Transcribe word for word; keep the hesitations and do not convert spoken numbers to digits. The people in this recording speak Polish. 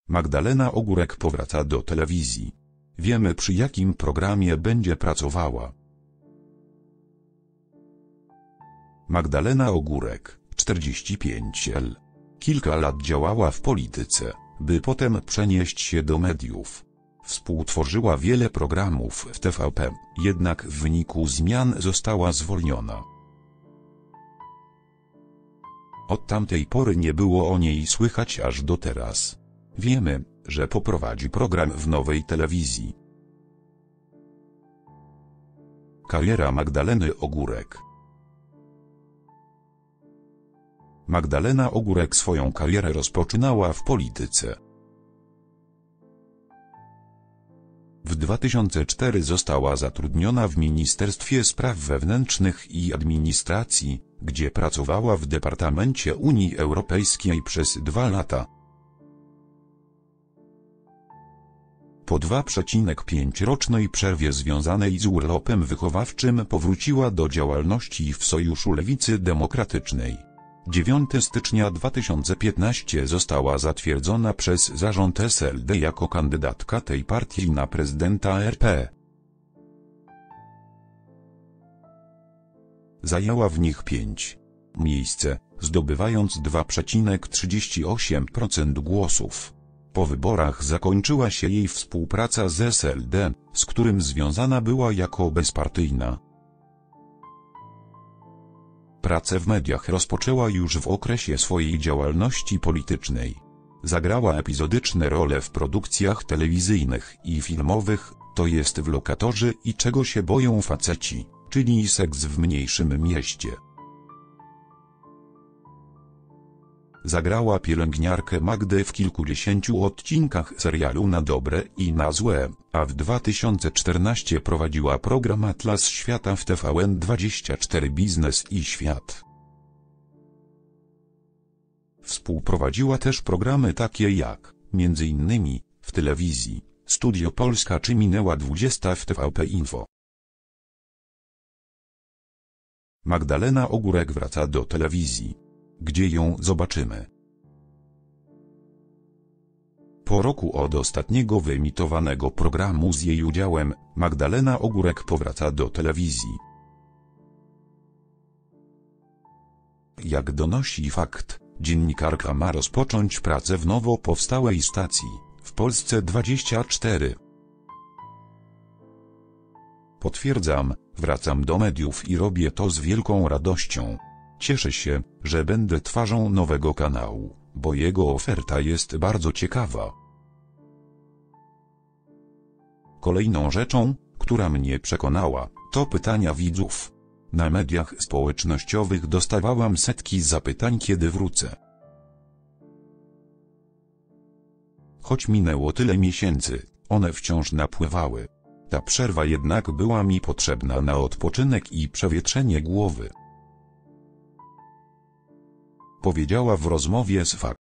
Magdalena Ogórek powraca do telewizji. Wiemy, przy jakim programie będzie pracowała. Magdalena Ogórek, czterdzieści pięć lat. Kilka lat działała w polityce, by potem przenieść się do mediów. Współtworzyła wiele programów w T V P, jednak w wyniku zmian została zwolniona. Od tamtej pory nie było o niej słychać aż do teraz. Wiemy, że poprowadzi program w Nowej Telewizji. Kariera Magdaleny Ogórek. Magdalena Ogórek swoją karierę rozpoczynała w polityce. W dwa tysiące czwartym została zatrudniona w Ministerstwie Spraw Wewnętrznych i Administracji, gdzie pracowała w Departamencie Unii Europejskiej przez dwa lata. Po dwa przecinek pięć rocznej przerwie związanej z urlopem wychowawczym powróciła do działalności w Sojuszu Lewicy Demokratycznej. dziewiątego stycznia dwa tysiące piętnastego została zatwierdzona przez zarząd S L D jako kandydatka tej partii na prezydenta R P. Zajęła w nich piąte miejsce, zdobywając dwa przecinek trzydzieści osiem procent głosów. Po wyborach zakończyła się jej współpraca z S L D, z którym związana była jako bezpartyjna. Pracę w mediach rozpoczęła już w okresie swojej działalności politycznej. Zagrała epizodyczne role w produkcjach telewizyjnych i filmowych, to jest w Lokatorzy i Czego się boją faceci, czyli Seks w mniejszym mieście. Zagrała pielęgniarkę Magdę w kilkudziesięciu odcinkach serialu Na dobre i na złe, a w dwa tysiące czternastym prowadziła program Atlas Świata w T V N dwadzieścia cztery Biznes i Świat. Współprowadziła też programy takie jak, między innymi, w telewizji, Studio Polska czy Minęła dwudziesta w T V P Info. Magdalena Ogórek wraca do telewizji. Gdzie ją zobaczymy? Po roku od ostatniego wyemitowanego programu z jej udziałem, Magdalena Ogórek powraca do telewizji. Jak donosi Fakt, dziennikarka ma rozpocząć pracę w nowo powstałej stacji, w Polsce dwadzieścia cztery. Potwierdzam, wracam do mediów i robię to z wielką radością. Cieszę się, że będę twarzą nowego kanału, bo jego oferta jest bardzo ciekawa. Kolejną rzeczą, która mnie przekonała, to pytania widzów. Na mediach społecznościowych dostawałam setki zapytań, kiedy wrócę. Choć minęło tyle miesięcy, one wciąż napływały. Ta przerwa jednak była mi potrzebna na odpoczynek i przewietrzenie głowy. Powiedziała w rozmowie z Fakt.